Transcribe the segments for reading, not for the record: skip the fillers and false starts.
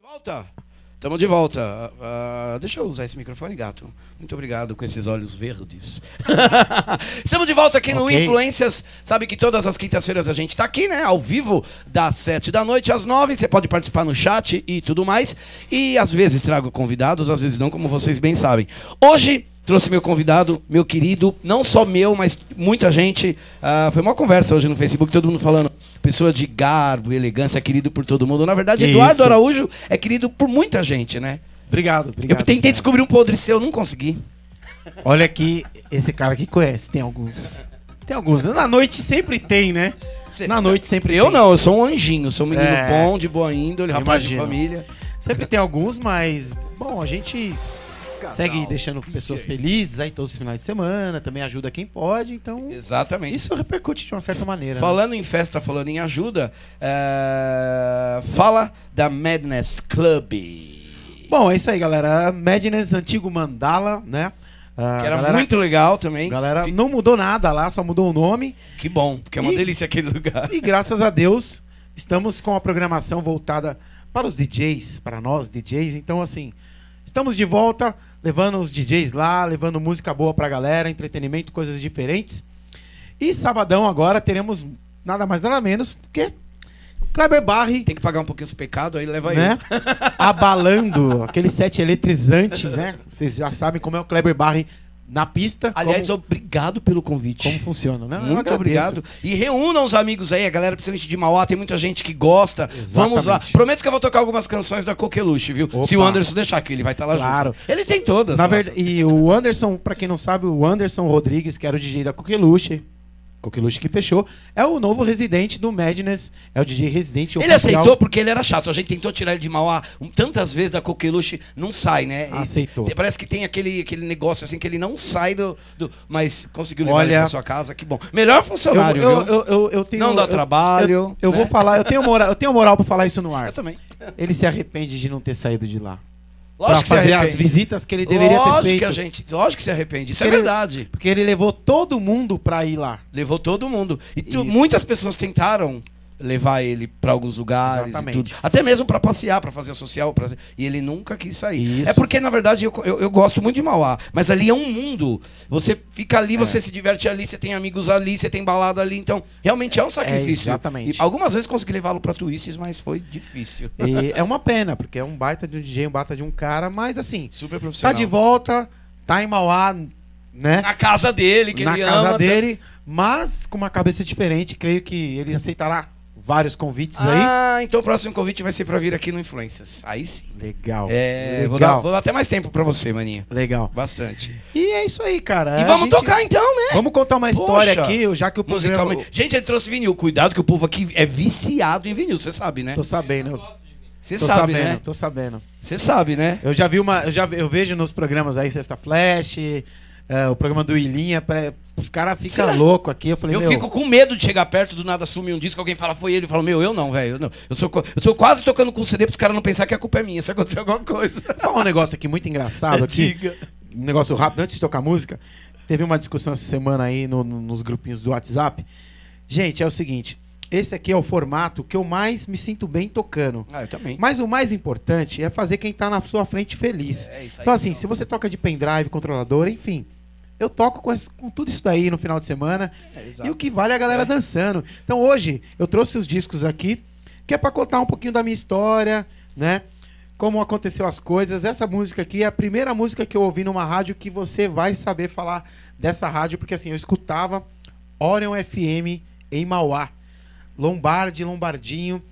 Volta! Estamos de volta. Deixa eu usar esse microfone, gato. Muito obrigado com esses olhos verdes. Estamos de volta aqui no Influências. Sabe que todas as quintas-feiras a gente está aqui, né? Ao vivo, das 7 da noite às 9. Você pode participar no chat e tudo mais. E às vezes trago convidados, às vezes não, como vocês bem sabem. Hoje trouxe meu convidado, meu querido, não só meu, mas muita gente. Foi uma conversa hoje no Facebook, todo mundo falando. Pessoa de garbo e elegância, querido por todo mundo. Na verdade, Eduardo Araújo é querido por muita gente, né? Obrigado. Eu tentei descobrir um podre seu, não consegui. Olha aqui, esse cara aqui conhece, tem alguns. Tem alguns. Na noite sempre tem, né? Na noite sempre tem. Eu não, eu sou um anjinho, sou um menino bom, de boa índole, rapaz de família. Sempre tem alguns, mas, bom, a gente segue deixando pessoas felizes aí todos os finais de semana, também ajuda quem pode, então... Exatamente. Isso repercute de uma certa maneira. Falando em festa, falando em ajuda, fala da Madness Club. Bom, é isso aí, galera. Madness, antigo Mandala, né? Que era muito legal também. Galera, não mudou nada lá, só mudou o nome. Que bom, porque é uma delícia aquele lugar. E graças a Deus, estamos com a programação voltada para os DJs, para nós DJs. Então, assim, estamos de volta, levando os DJs lá, levando música boa pra galera, entretenimento, coisas diferentes. E sabadão agora teremos nada mais nada menos do que Kleber Barri. Tem que pagar um pouquinho os pecados, aí leva né? Abalando aquele set eletrizante, né? Vocês já sabem como é o Kleber Barri na pista. Aliás, obrigado pelo convite. Como funciona, né? Muito obrigado. E reúnam os amigos aí, a galera, principalmente de Mauá, tem muita gente que gosta. Exatamente. Vamos lá. Prometo que eu vou tocar algumas canções da Coqueluche, viu? Opa. Se o Anderson deixar aqui, ele vai estar lá junto. Ele tem todas. Na verdade, e o Anderson, pra quem não sabe, o Anderson Rodrigues, que era o DJ da Coqueluche que fechou, é o novo residente do Madness, é o DJ residente oficial. Ele aceitou porque ele era chato, a gente tentou tirar ele de Mauá tantas vezes da Coqueluche, não sai, né? Aceitou. Parece que tem aquele negócio assim que ele não sai mas conseguiu levar ele pra sua casa, que bom. Melhor funcionário, eu tenho, não dá trabalho. Eu vou falar, eu tenho moral pra falar isso no ar. Eu também. Ele se arrepende de não ter saído de lá. Lógico pra fazer as visitas que ele deveria ter feito. Lógico que se arrepende, isso é verdade. Porque ele levou todo mundo pra ir lá. Levou todo mundo. E muitas pessoas tentaram levar ele pra alguns lugares. Exatamente. E tudo. Até mesmo pra passear, pra fazer social. E ele nunca quis sair. Isso. É porque, na verdade, eu gosto muito de Mauá. Mas ali é um mundo. Você fica ali, você se diverte ali, você tem amigos ali, você tem balada ali. Então, realmente é um sacrifício. Exatamente. E algumas vezes consegui levá-lo pra Twists, mas foi difícil. E é uma pena, porque é um baita de um DJ, um baita de um cara. Mas, assim, super profissional. Tá de volta, tá em Mauá, né? Na casa dele, que ele ama. Na casa dele, mas com uma cabeça diferente. Creio que ele aceitará vários convites aí. Então o próximo convite vai ser pra vir aqui no Influências. Aí sim. Legal. Legal. Vou dar até mais tempo pra você, maninho. Legal. Bastante. E é isso aí, cara. E vamos tocar então, né? Vamos contar uma história aqui, já que o musicalmente. Gente, ele trouxe vinil. Cuidado que o povo aqui é viciado em vinil, você sabe, né? Tô sabendo. Você sabe, né? Tô sabendo. Você sabe, né? Eu já vi eu vejo nos programas aí, Sexta Flash, o programa do Ilinha, os caras ficam loucos aqui. Eu falei, eu fico com medo de chegar perto, do nada sumir um disco, alguém fala, foi ele. Eu falo, eu não, velho. Eu tô quase tocando com o CD pros caras não pensar que a culpa é minha, se acontecer alguma coisa. Vou falar um negócio aqui muito engraçado aqui. Um negócio rápido, antes de tocar música. Teve uma discussão essa semana aí nos grupinhos do WhatsApp. Gente, é o seguinte. Esse aqui é o formato que eu mais me sinto bem tocando. Eu também. Mas o mais importante é fazer quem tá na sua frente feliz. Então, assim, se você toca de pendrive, controlador, enfim... Eu toco com tudo isso daí no final de semana. E o que vale é a galera dançando. Então hoje eu trouxe os discos aqui, que é pra contar um pouquinho da minha história, né? Como aconteceu as coisas. Essa música aqui é a primeira música que eu ouvi numa rádio que você vai saber falar dessa rádio, porque assim, eu escutava Orion FM em Mauá. Lombardinho.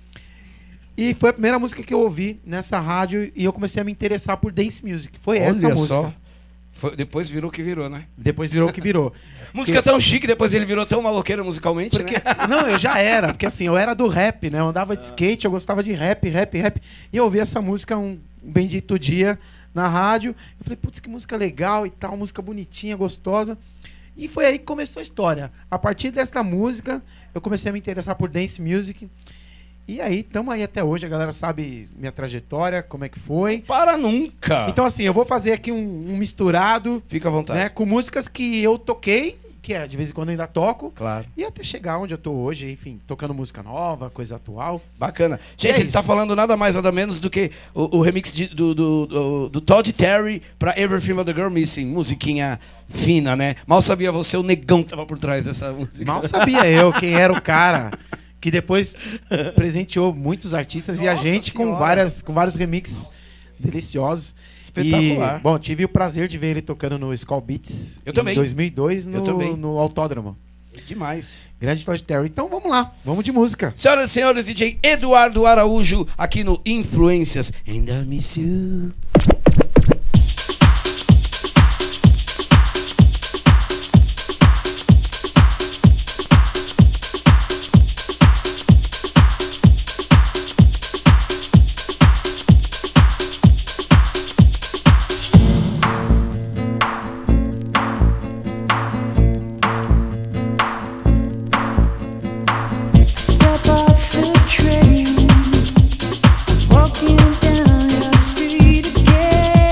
E foi a primeira música que eu ouvi nessa rádio e eu comecei a me interessar por dance music. Foi essa música. Depois virou o que virou, né? Depois virou o que virou. Música tão chique, depois ele virou tão maloqueiro musicalmente, né? Não, eu já era, porque assim, eu era do rap, né? Eu andava de skate, eu gostava de rap. E eu ouvi essa música um bendito dia na rádio. Eu falei, putz, que música legal e tal, música bonitinha, gostosa. E foi aí que começou a história. A partir desta música, eu comecei a me interessar por dance music. E aí, tamo aí até hoje, a galera sabe minha trajetória, como é que foi. Para nunca! Então, assim, eu vou fazer aqui um misturado. Fica à vontade. Né, com músicas que eu toquei, que de vez em quando eu ainda toco. Claro. E até chegar onde eu tô hoje, enfim, tocando música nova, coisa atual. Bacana. Gente, ele tá falando nada mais nada menos do que o remix do Todd Terry pra Everything But The Girl Missing. Musiquinha fina, né? Mal sabia você, o negão que tava por trás dessa música. Mal sabia eu quem era o cara que depois presenteou muitos artistas. Nossa, e a gente com vários remixes deliciosos. Espetacular. E, bom, tive o prazer de ver ele tocando no Skull Beats em 2002 no Autódromo. Demais. Grande Todd Terry. Então vamos lá, vamos de música. Senhoras e senhores, DJ Eduardo Araújo aqui no Influências. And I Miss You. Walking down your street again.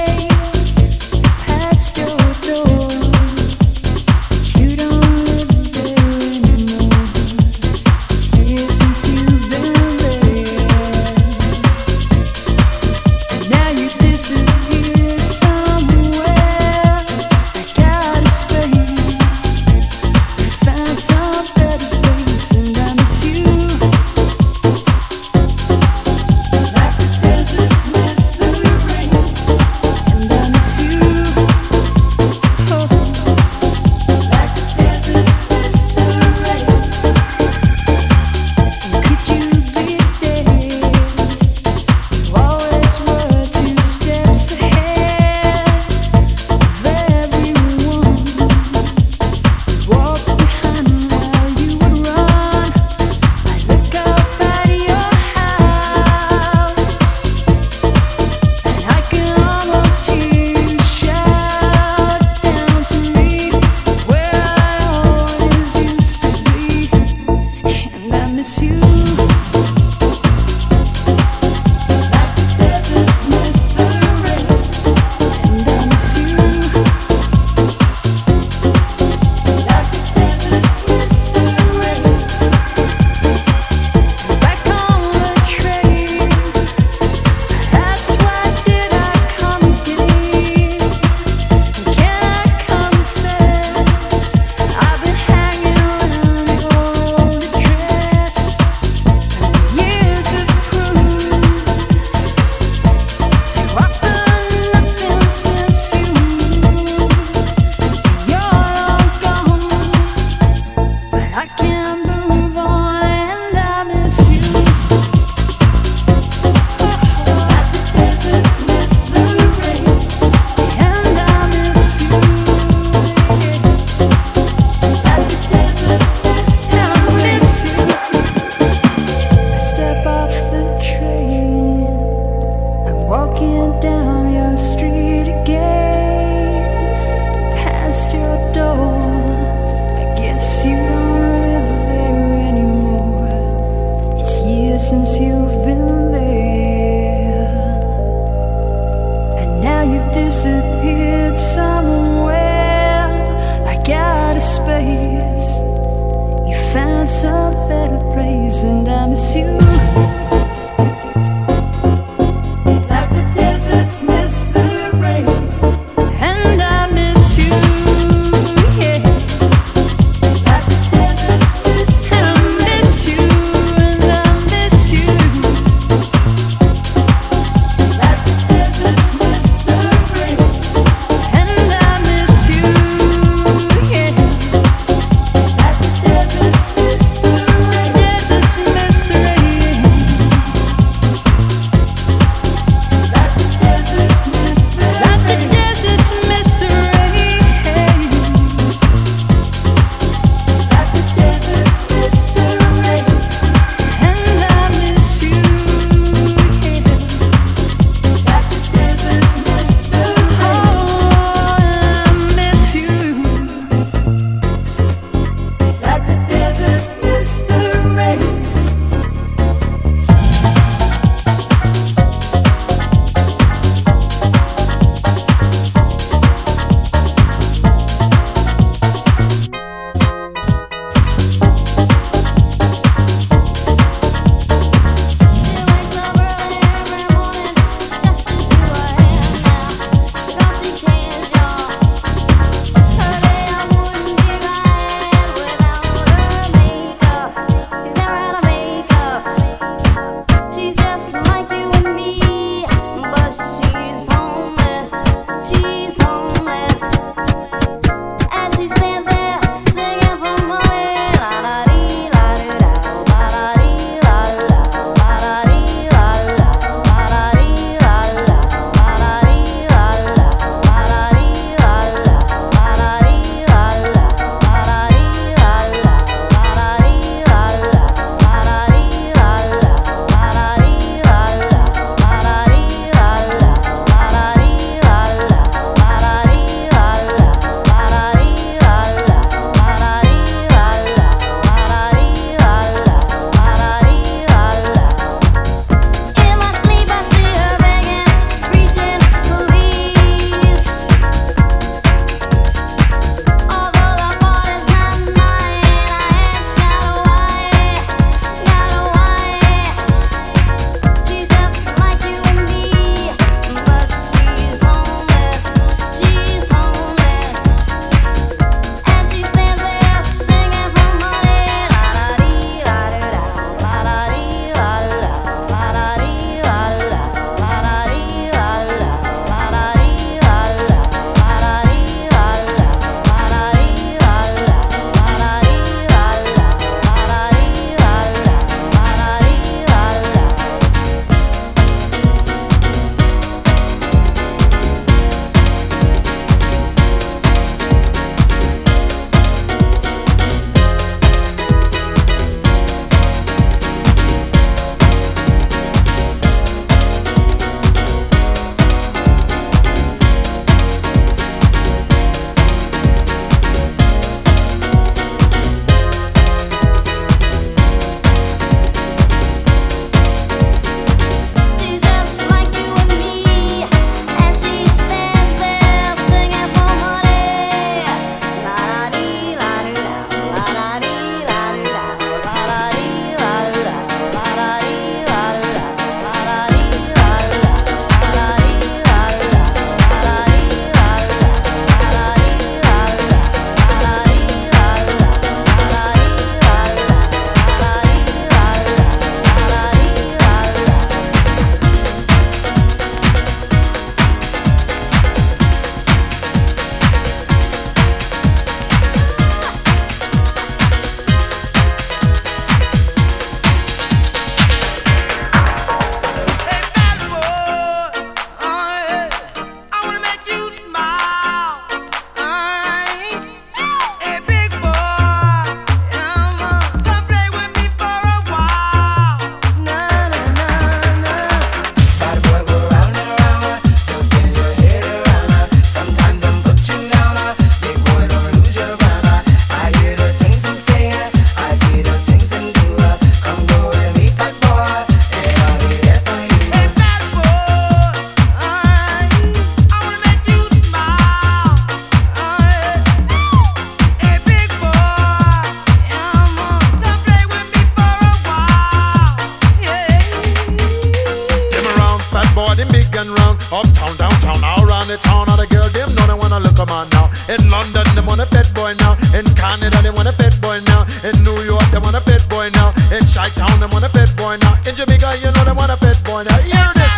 Uptown, downtown, all around the town. All the girl, them know they wanna look a man now. In London, they want a fat boy now. In Canada, they want a fat boy now. In New York, they want a fat boy now. In Chi-Town, they want a fat boy now. In Jamaica, you know they want a fat boy now. Hear this.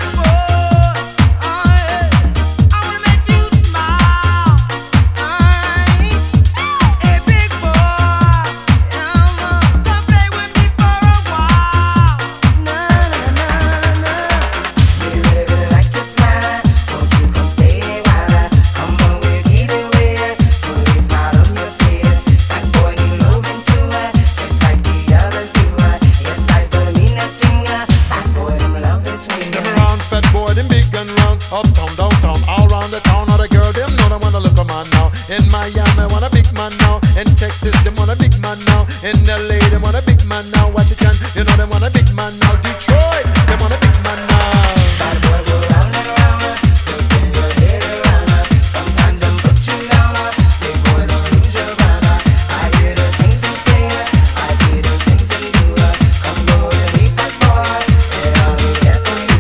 Uptown, downtown, all around the town. All the girl, them know they wanna look a man now. In Miami, want a big man now. In Texas, them want a big man now. In LA, them want a big man now. Washington, you know they want a big man now. Detroit, they want a big man now. Bad boy, go round and round. Don't spin your head around. Sometimes them put you down. Big boy, don't lose your mind. I hear the things them say. I see the things them do. Come go with me, fat boy, and I'll be there for you.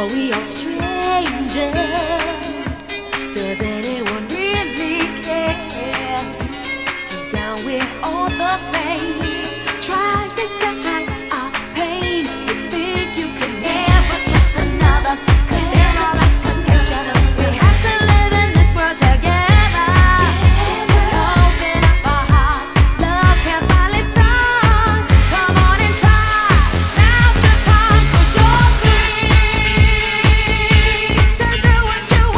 Are we all strangers? Does anyone really care? Deep down we're all the same. Try to hide our pain. You think you could never trust another, 'cause they're all like some nature. We have to live in this world together. Open up our heart, love can finally start. Come on and try, now's the time, 'cause you're free to do what you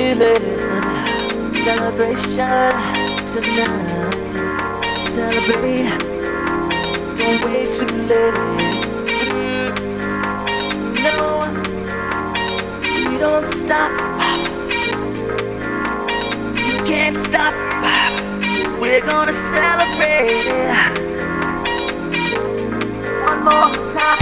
feeling. Celebration tonight. Celebrate. Don't wait too late. No, we don't stop. You can't stop. We're gonna celebrate. One more time.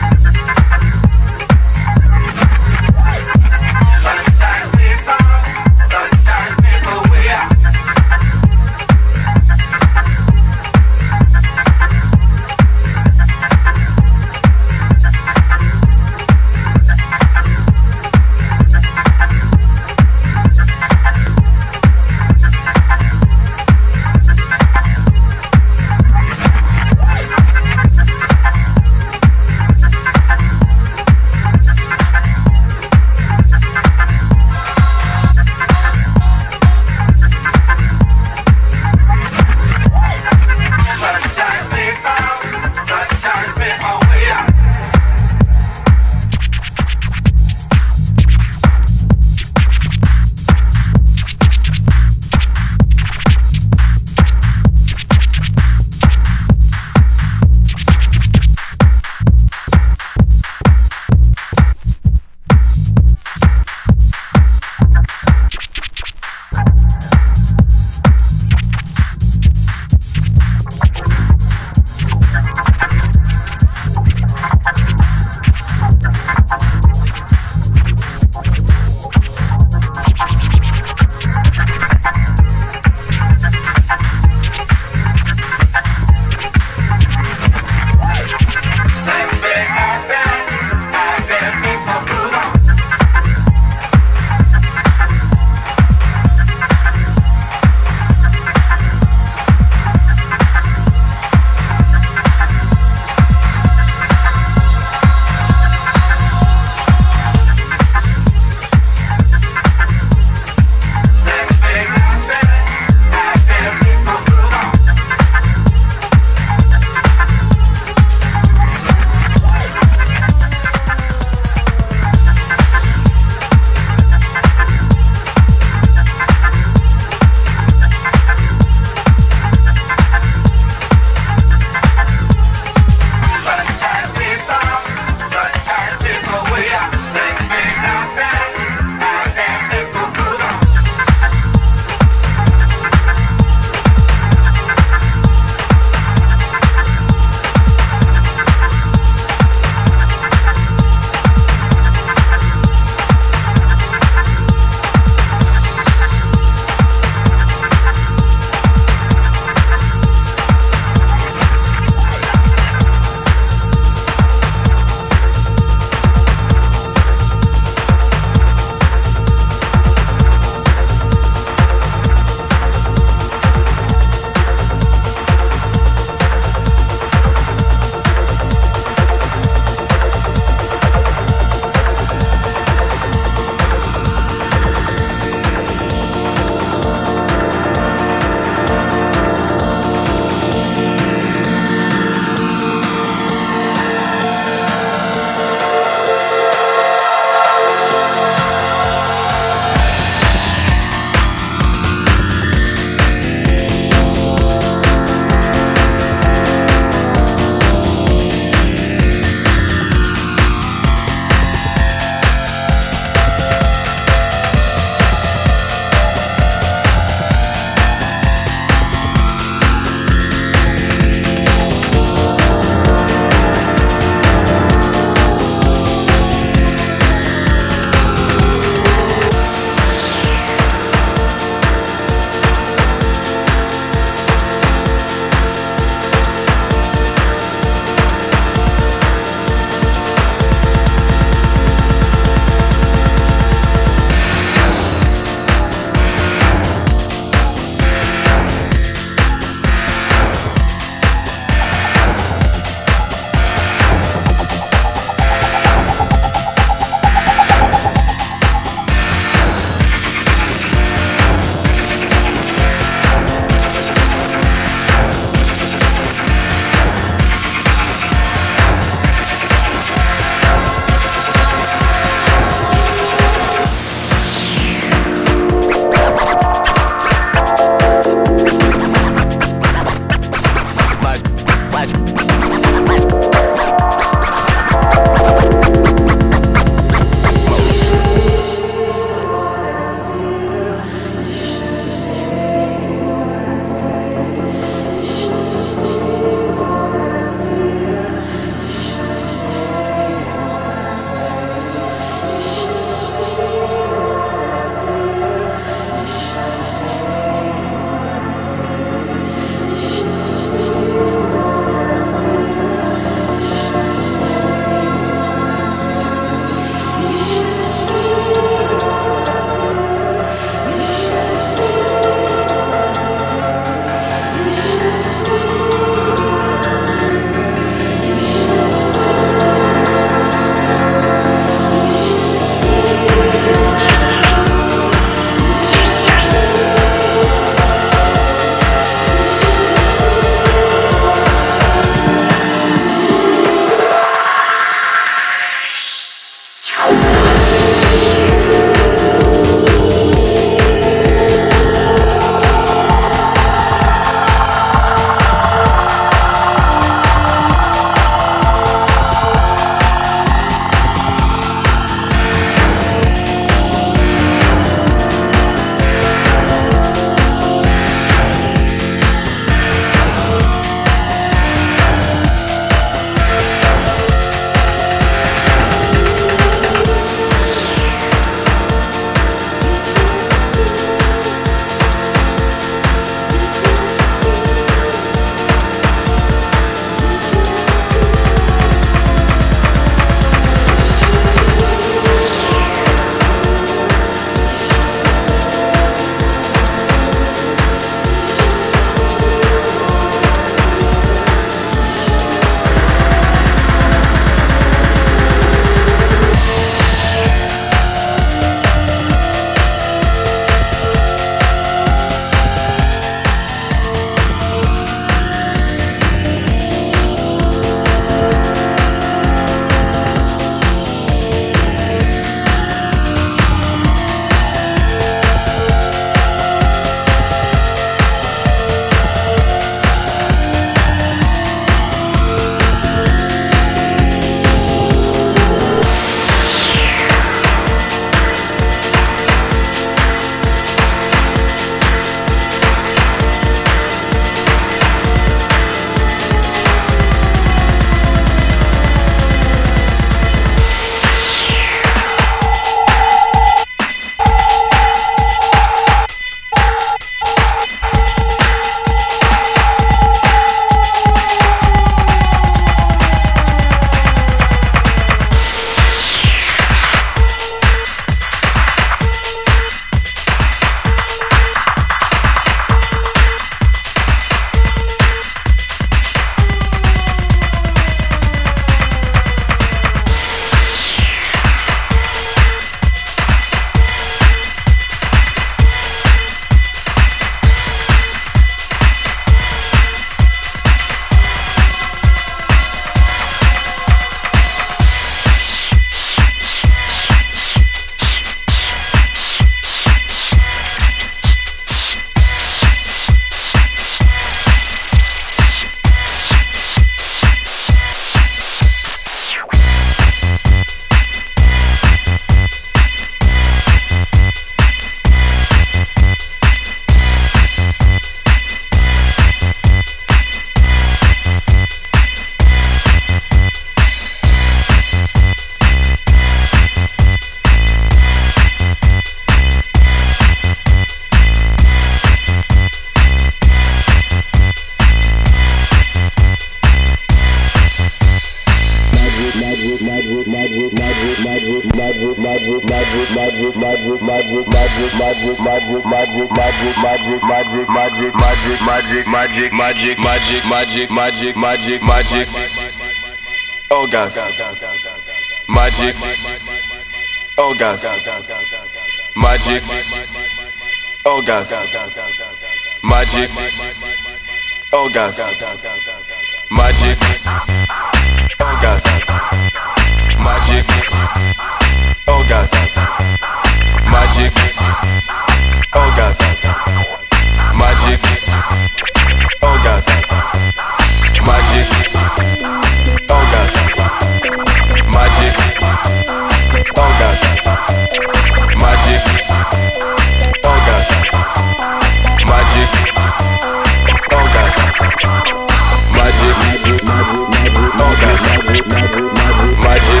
Orgas, magic, orgas, magic, orgas, magic, orgas, magic, orgas, magic, orgas, magic, orgas, magic, orgas, magic, orgas, magic, orgas, magic, orgas, magic, orgas, magic, orgas, magic,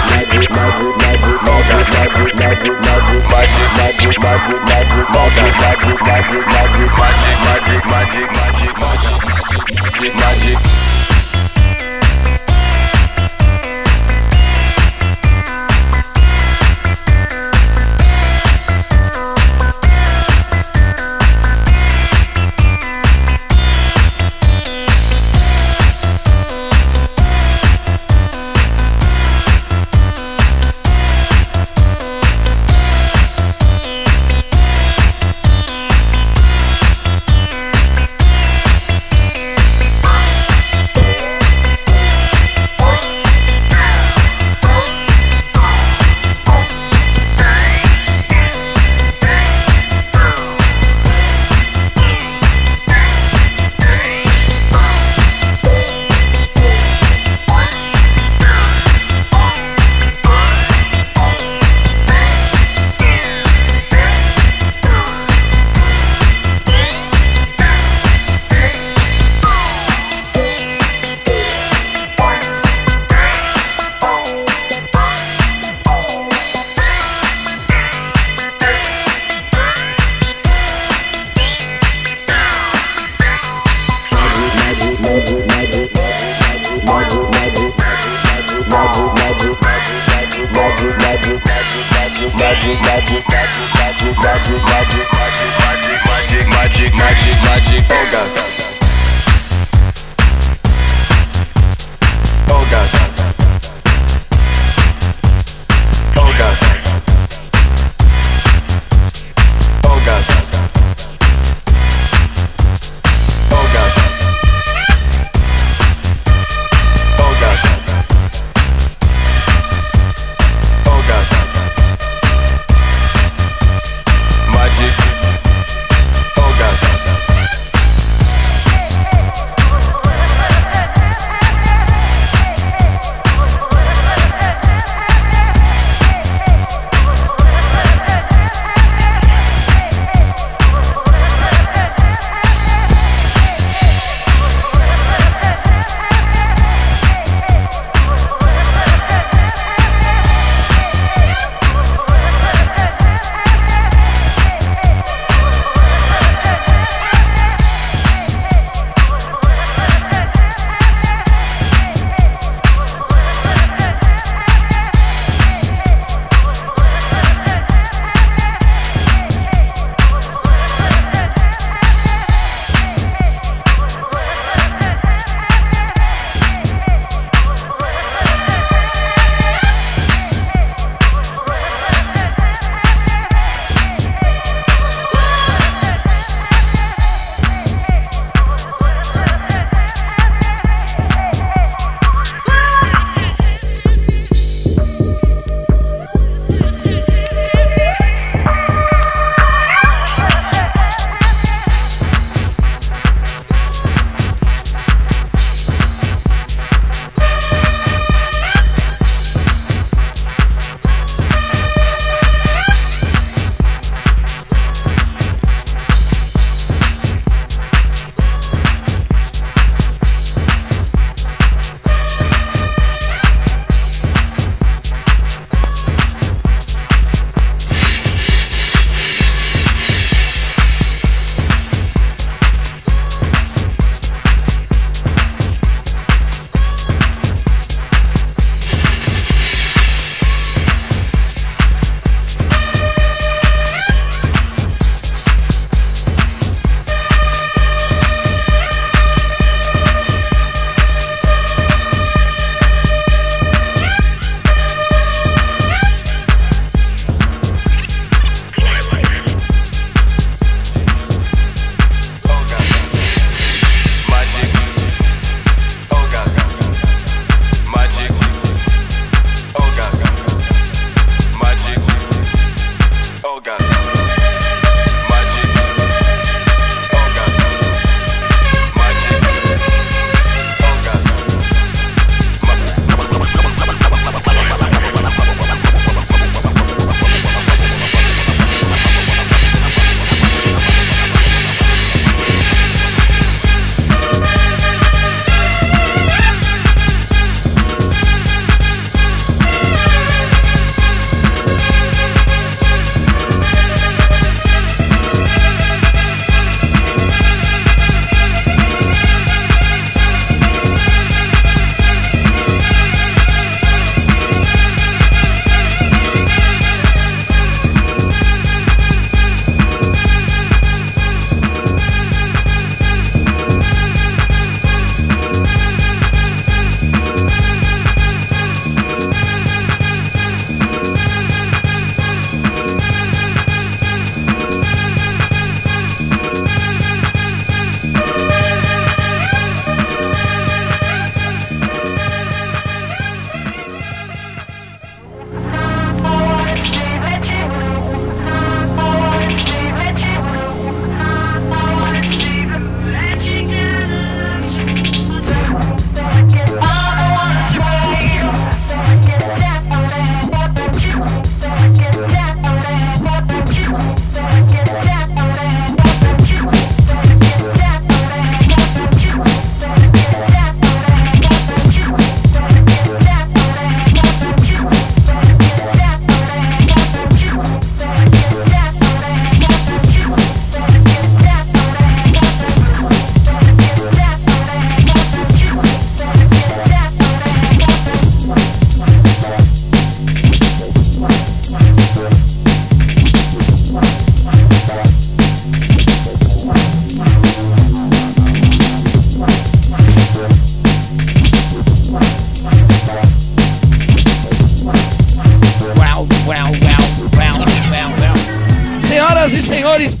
magic.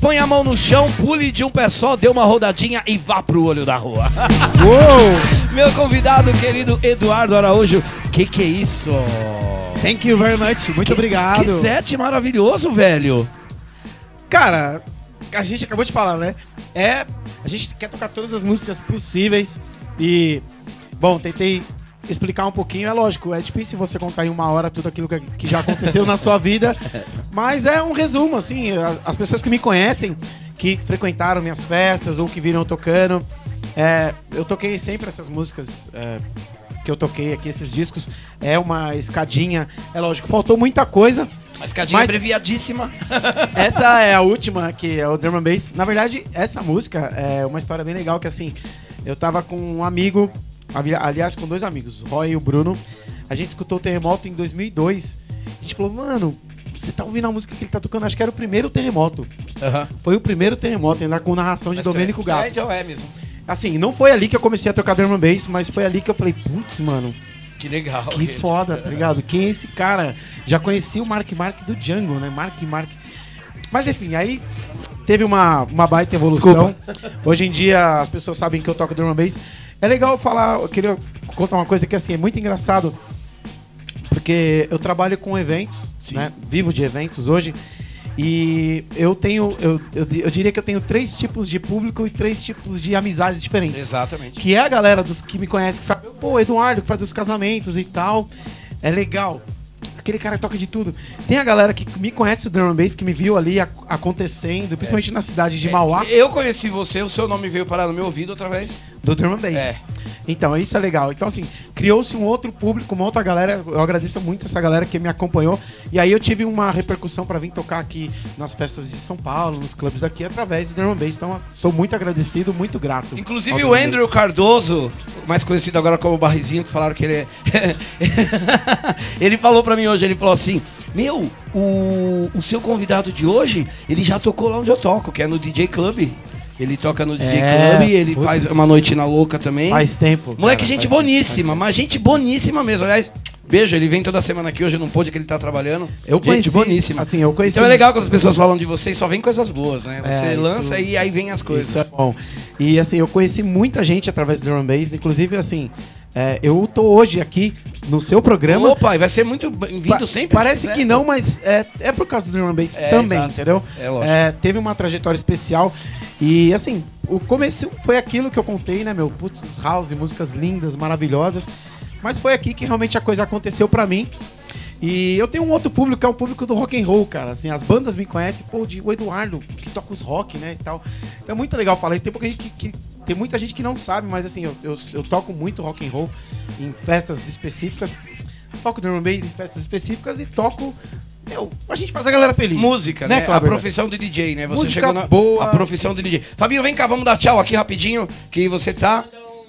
põe a mão no chão, pule de um pé só, dê uma rodadinha e vá pro olho da rua. Uou! Meu convidado querido Eduardo Araújo, que é isso? Thank you very much, muito obrigado. Que set maravilhoso, velho. Cara, a gente acabou de falar, né? A gente quer tocar todas as músicas possíveis e, bom, tentei explicar um pouquinho. É lógico, é difícil você contar em 1 hora tudo aquilo que já aconteceu na sua vida, mas é um resumo, assim, as pessoas que me conhecem, que frequentaram minhas festas ou que viram eu tocando, eu toquei sempre essas músicas que eu toquei aqui, esses discos, é uma escadinha, é lógico, faltou muita coisa. A escadinha abreviadíssima. Essa é a última, que é o Drum and Bass. Na verdade, essa música é uma história bem legal, que assim, eu tava com um amigo, aliás, com 2 amigos, o Roy e o Bruno. A gente escutou o Terremoto em 2002. A gente falou, mano, você tá ouvindo a música que ele tá tocando? Acho que era o primeiro Terremoto. Foi o primeiro Terremoto, ainda com narração de Domênico Gato. Então é mesmo. Assim, não foi ali que eu comecei a tocar Drum and Bass, mas foi ali que eu falei, putz, mano, que legal. Que foda, tá ligado? Quem é esse cara? Já conheci o Mark do Django, né? Mark. Mas enfim, aí teve uma baita evolução. Desculpa. Hoje em dia as pessoas sabem que eu toco Drum and Bass. É legal falar, eu queria contar uma coisa que assim, é muito engraçado, porque eu trabalho com eventos, né? Vivo de eventos hoje. E eu diria que eu tenho 3 tipos de público e 3 tipos de amizades diferentes. Exatamente. Que é a galera dos que me conhece, que sabe, pô, Eduardo, que faz os casamentos e tal. É legal. Aquele cara toca de tudo. Tem a galera que me conhece do Drum and Bass, que me viu ali acontecendo, principalmente na cidade de Mauá. Eu conheci você, o seu nome veio parar no meu ouvido outra vez. Do Drum and Bass. Então, isso é legal. Então, assim, criou-se um outro público, uma outra galera. Eu agradeço muito essa galera que me acompanhou. E aí eu tive uma repercussão pra vir tocar aqui nas festas de São Paulo, nos clubes daqui, através do Drum and Bass. Então, sou muito agradecido, muito grato. Inclusive o Andrew Cardoso, mais conhecido agora como Barrizinho, que falaram que ele é... Ele falou pra mim hoje, ele falou assim, meu, o seu convidado de hoje, ele já tocou lá onde eu toco, que é no DJ Club. Ele toca no DJ Club, ele faz uma noitina louca também. Faz tempo. Moleque, cara, gente boníssima, mas gente boníssima mesmo. Aliás, beijo, ele vem toda semana aqui, hoje não pôde, que ele tá trabalhando. Eu conheci, gente boníssima. Assim, eu conheci. Então é legal quando as pessoas falam de você e só vem coisas boas, né? Você lança e aí vem as coisas. Isso é bom. E assim, eu conheci muita gente através do Drum and Bass, inclusive assim, eu tô hoje aqui no seu programa. Opa, e vai ser muito bem-vindo sempre. Parece que não, mas é por causa do Drum and Bass também, exato. Entendeu? É lógico. Teve uma trajetória especial e assim, o começo foi aquilo que eu contei, né, meu? Putz, house, músicas lindas, maravilhosas. Mas foi aqui que realmente a coisa aconteceu pra mim. E eu tenho um outro público, que é o público do rock and roll, cara. Assim, as bandas me conhecem, pô, o Eduardo, que toca os rock, né, e tal. Então é muito legal falar isso. Tem pouca gente tem muita gente que não sabe, mas assim, eu toco muito rock and roll em festas específicas. Toco drum and bass em festas específicas e toco... a gente faz a galera feliz. Música, né? A profissão de DJ, né? Você música chegou na boa. A profissão de DJ. Fabinho, vem cá, vamos dar tchau aqui rapidinho, que você tá...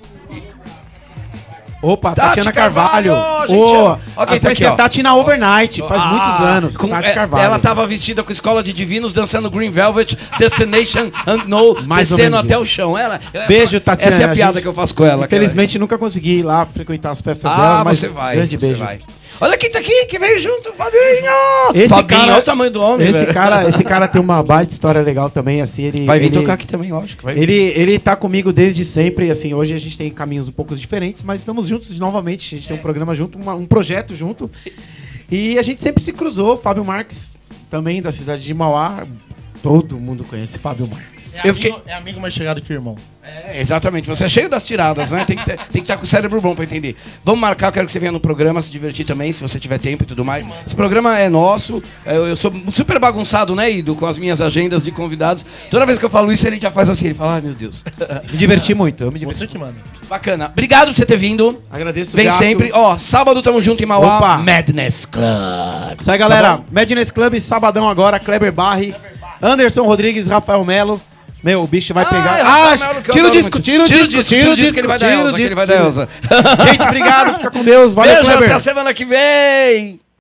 Opa, Tatiana Carvalho. Tá aqui, ó. Tati na Overnight, faz muitos anos. Tati Carvalho. Ela tava vestida com Escola de Divinos, dançando Green Velvet, Destination Unknown, descendo até o chão. Beijo, Tatiana. Essa é a piada que eu faço com ela. Infelizmente, nunca consegui ir lá frequentar as festas dela, mas você vai. Grande beijo. Vai. Olha quem tá aqui, que veio junto, Fabinho! Fabinho, olha o tamanho do homem, esse cara tem uma baita história legal também, assim, ele... Vai vir tocar aqui também, lógico. Ele tá comigo desde sempre, assim, hoje a gente tem caminhos um pouco diferentes, mas estamos juntos novamente, a gente tem um programa junto, um projeto junto, e a gente sempre se cruzou, Fábio Marques, também da cidade de Mauá, todo mundo conhece Fábio Marques. É amigo mais chegado que o irmão. Exatamente, você é cheio das tiradas, né? Tem que estar com o cérebro bom pra entender. Vamos marcar, eu quero que você venha no programa, se divertir também, se você tiver tempo e tudo mais. Esse programa é nosso, eu sou super bagunçado, né, Ido, com as minhas agendas de convidados. Toda vez que eu falo isso, ele já faz assim, ele fala, ai meu Deus. Me diverti muito, eu me diverti. Você que manda. Bacana. Obrigado por você ter vindo. Agradeço, Vem sempre. Sábado tamo junto em Mauá. Opa. Madness Club. Isso aí, galera. Tá, Madness Club, sabadão agora, Kleber Barri, Anderson Rodrigues, Rafael Melo. Meu, o bicho vai pegar. Tira o disco, tira o disco, que ele vai dar Elza. Gente, obrigado, fica com Deus. Valeu, Beijo, Kleber. até a semana que vem.